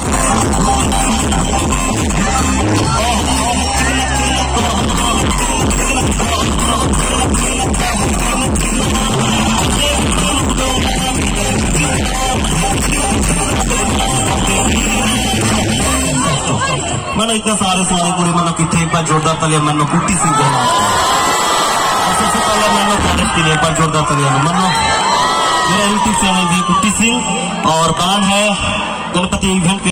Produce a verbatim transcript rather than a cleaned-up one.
मैंने इतने सारे सारे पूरे मैंने कितने एक बार जोरदार तालियां मैंने कुट्टी सिंह देना। सबसे पहले मैंने प्रोडक्ट के लिए एक बार जोरदार तालियां मैंने मेरा यूट्यूब चैनल भी कुट्टी सिंह और ब्रांड है गणपति इवेंट।